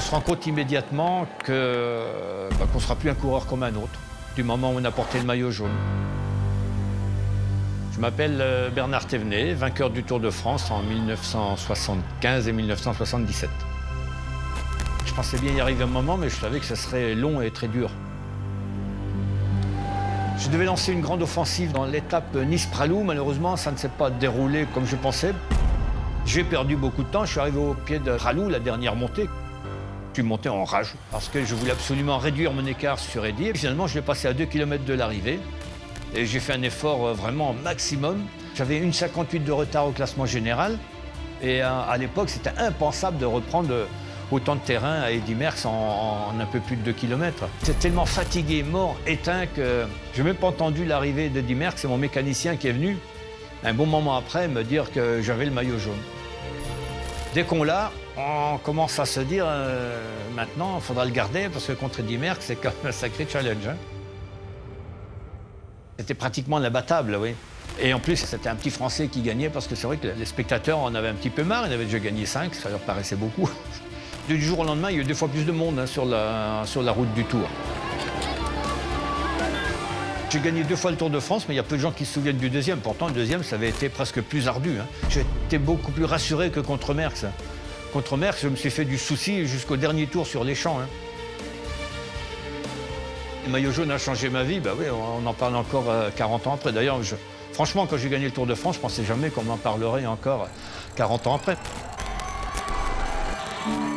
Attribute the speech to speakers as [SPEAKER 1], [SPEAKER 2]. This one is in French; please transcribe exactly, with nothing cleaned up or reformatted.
[SPEAKER 1] se rend compte immédiatement que, bah, qu'on ne sera plus un coureur comme un autre, du moment où on a porté le maillot jaune. Je m'appelle Bernard Thévenet, vainqueur du Tour de France en mille neuf cent soixante-quinze et mille neuf cent soixante-dix-sept. Je pensais bien y arriver un moment, mais je savais que ce serait long et très dur. Je devais lancer une grande offensive dans l'étape Nice-Pralou. Malheureusement, ça ne s'est pas déroulé comme je pensais. J'ai perdu beaucoup de temps. Je suis arrivé au pied de Pralou, la dernière montée. Je suis monté en rage parce que je voulais absolument réduire mon écart sur Eddy. Finalement, je l'ai passé à deux kilomètres de l'arrivée. Et j'ai fait un effort vraiment maximum. J'avais une cinquante-huit de retard au classement général. Et à, à l'époque, c'était impensable de reprendre autant de terrain à Eddy Merckx en, en un peu plus de deux kilomètres. J'étais tellement fatigué, mort, éteint que je n'ai même pas entendu l'arrivée d'Eddy Merckx. C'est mon mécanicien qui est venu un bon moment après me dire que j'avais le maillot jaune. Dès qu'on l'a, on commence à se dire euh, maintenant, il faudra le garder parce que contre Eddy Merckx, c'est quand même un sacré challenge. Hein. C'était pratiquement l'imbattable, oui. Et en plus, c'était un petit Français qui gagnait parce que c'est vrai que les spectateurs en avaient un petit peu marre. Ils avaient déjà gagné cinq, ça leur paraissait beaucoup. Du jour au lendemain, il y a eu deux fois plus de monde hein, sur, la, sur la route du Tour. J'ai gagné deux fois le Tour de France, mais il y a peu de gens qui se souviennent du deuxième. Pourtant, le deuxième, ça avait été presque plus ardu. Hein. J'étais beaucoup plus rassuré que contre Merckx. Contre Merckx, je me suis fait du souci jusqu'au dernier tour sur les champs. Hein. Le maillot jaune a changé ma vie, bah oui, on en parle encore euh, quarante ans après. D'ailleurs, je... franchement, quand j'ai gagné le Tour de France, je ne pensais jamais qu'on en parlerait encore quarante ans après.